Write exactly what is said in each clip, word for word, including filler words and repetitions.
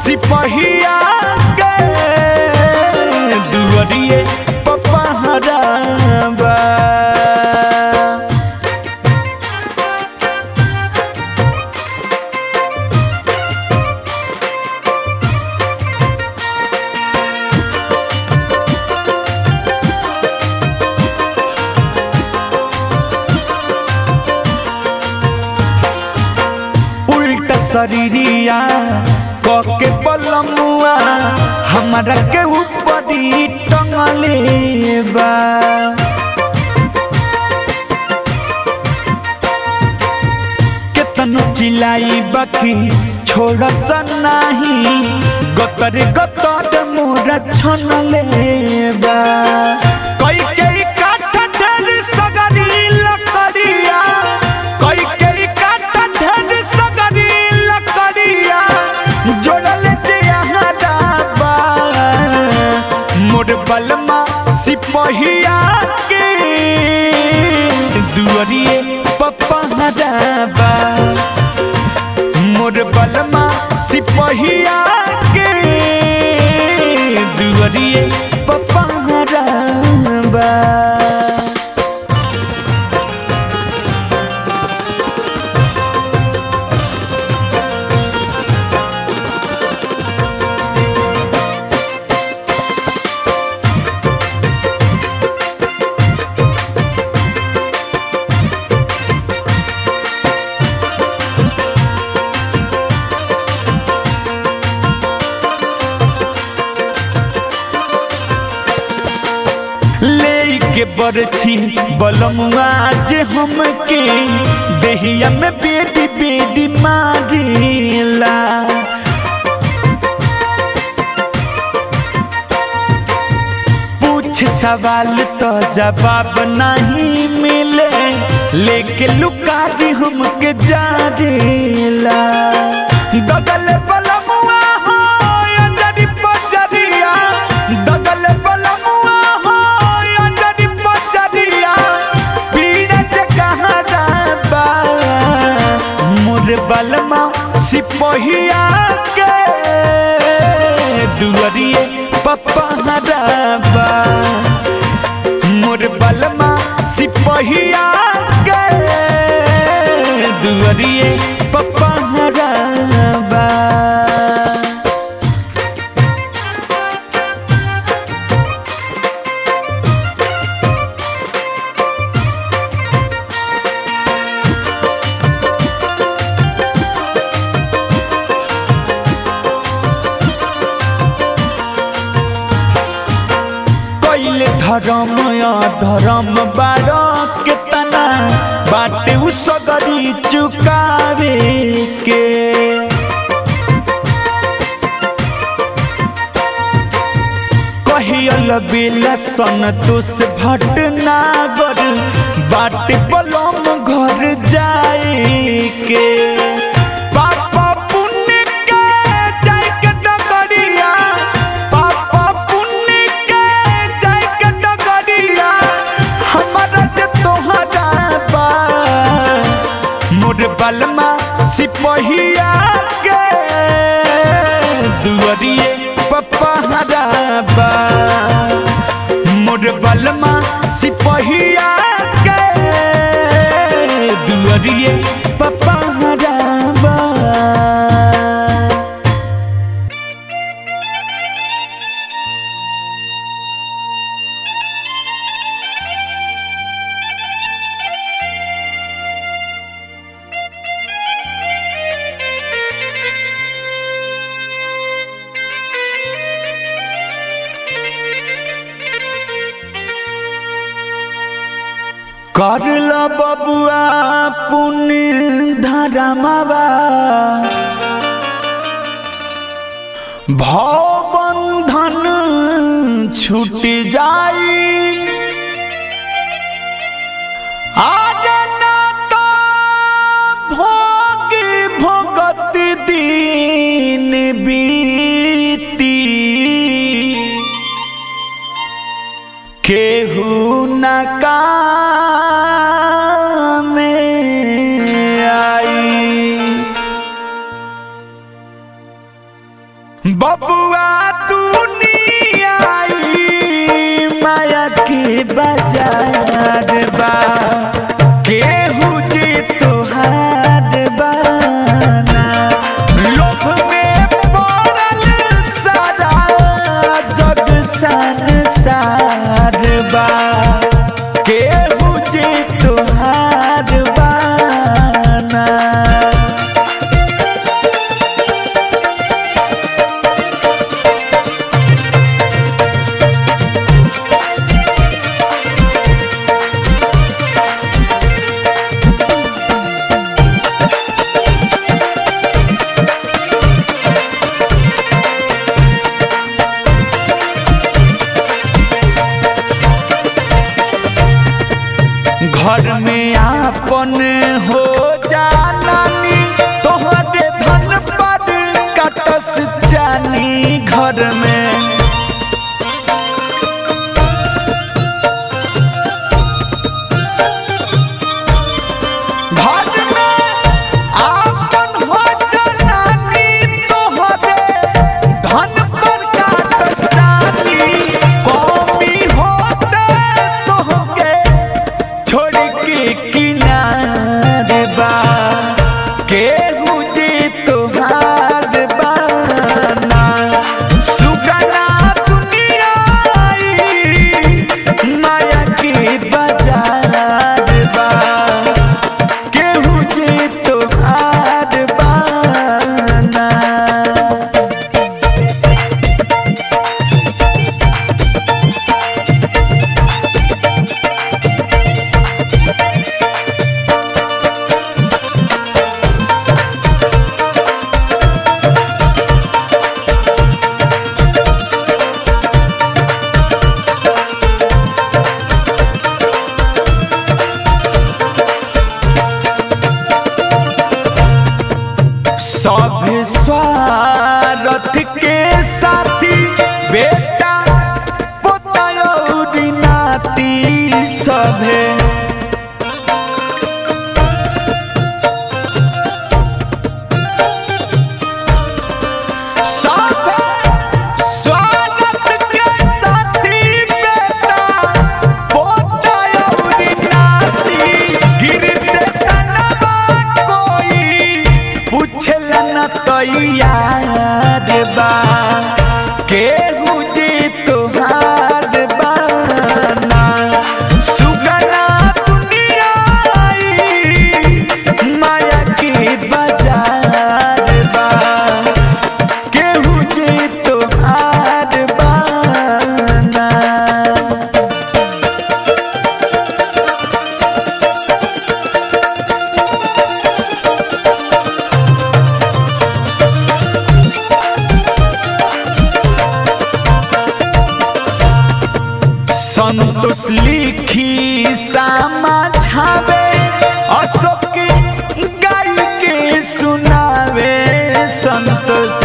सिपहिया के दुआरिए पपहराबा। शरीरिया के बलमुआ हमारा के ऊपरी टंगले बा। केतनो चिलाई बाकी छोड़ सनाही गतर गतर मोरा छनले बा। कई कई काठ ढेर सगरी लकड़िया कई कई काठ ढेर सगरी जोड़ल जहराबा। मोर बलमा सिपहिया के दुआरिए पपहराबा। मोर बलमा सिपहिया के दुआरिए पपहराबा। के बरछी बलमुआ जे हमके देहिया में बेटी बेटी मारेला। पूछ सवाल तो जवाब नहीं मिले लेके लुकारी हमके जारेला। दगल बलमुआ हो अंजरी पजरिया दगल बलमुआ हो अंजरी पजरिया पीड़ा जगहराबा। मोर बलमा सिपहिया के दुआरिए पपहराबा। मोर बलमा सिपहिया के दुआरिए पपहराबा। धर्म या धर्म बारो कितना बाटे उ सगरी चुकावे के। कहियल बेला संतोष भटनागर बाटे बलम घर जाए के। बलमा सिपहिया के दुआरिए पपहराबा। मोर बलमा सिपहिया के दुआरिए पपहराबा। करला बबुआ पुण्य धरमवा भव बंधन छूट जाई। आज ना तो भोग भोगत दिन बीती केहू न काम आई। बबुआ दुनिया माया के बाजार बा केहू जे तोहार बाना लोभ में पड़ल सारा जग संसार बा केहू जे तोहार बाना घर में आपन हो जानी तोहरे धन पर कटस जानी घर में घर में आपन हो जानी तोहरे धन पर कटस जानी कौमी होते तोहके छोड़ के किनारे बा केहू जे तोहार बाना सुगना दुनिया माया के बाजार बा केहू जे तोहार बाना सब स्वार्थ के साथी बेटा पोता नाती सभे स्वार्थ के साथी बेटा पोता नाती गिरते तनवा कोई पूछला न तैयार बा केहू जे तोहार बाना सुगना दुनिया माया के बाजार बा केहू जे तोहार बाना संतोष लिखी सामा छावे अशोक गाय के सुनावे संतोष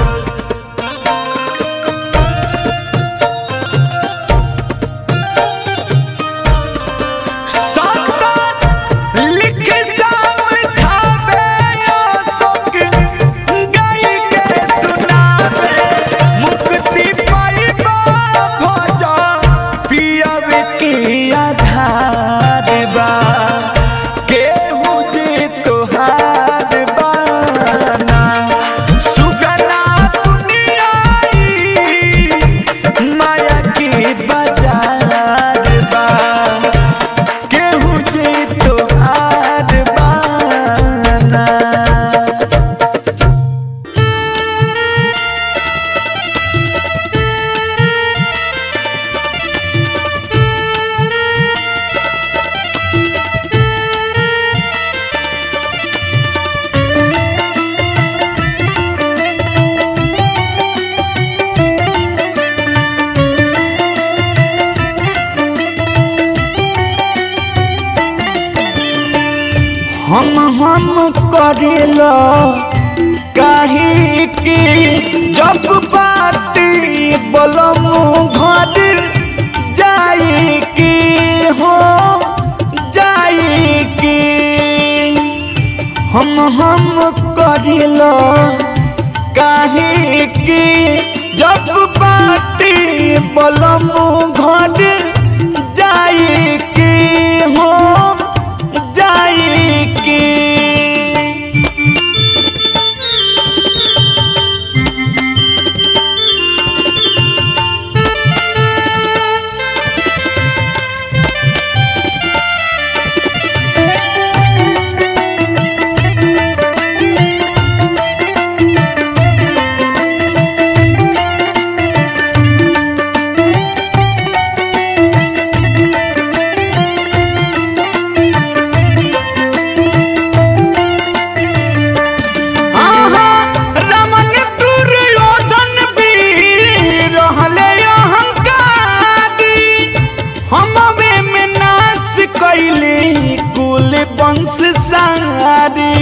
लिखी सामा छावे अशोक गाय के सुनावे मुक्ति पाइबा भजा पियब के आधार बा केहू जे तोहार बाना सुगना दुनिया माया के बाजार बा केहू जे तोहार बाना हम हम करेला काहे के जब बाती बलम घर जाए के हो जाए के हम हम करेला काहे के जब बाटी बलम घर जाई की हो जाई की। वंश सारी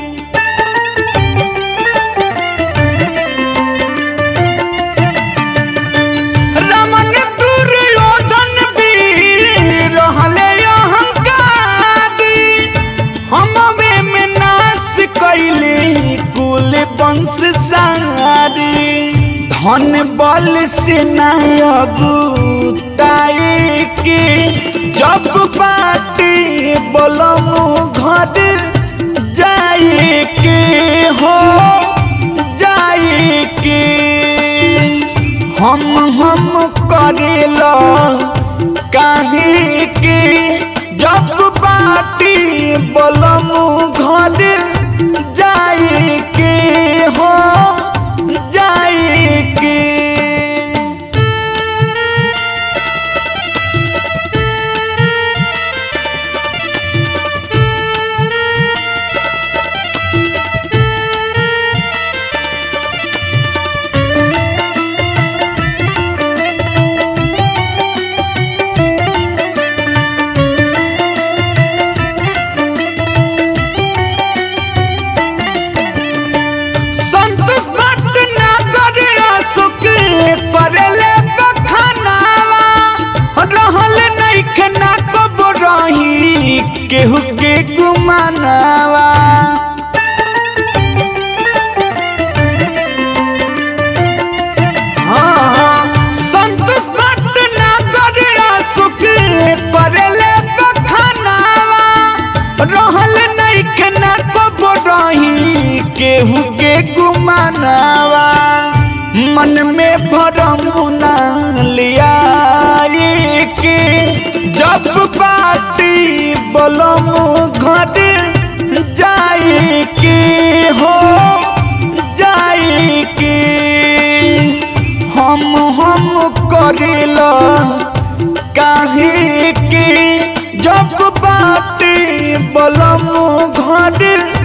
रमन दुर्योधन भी रहले अहंकारी हमवे में नाश कैले कुल वंश सारी। धन बल से नायगुताई के जब बाटी बलम घर जाई के हो जाई के। हम हम करेला काहे के जब बाटी बलम घर जाई के हो जाई के। करेले बखानावा रहल नइखे ना कब रही केहू के गुमानावा। हाँ संत भटनागर सुख करेले बखानावा रहल नइखे ना कब रही केहू के गुमानावा। मन में भरम न लिया के जब बाटी बलम घर जाई के हो जाई के। हम हम करेला काहे के जब बाटी बलम घर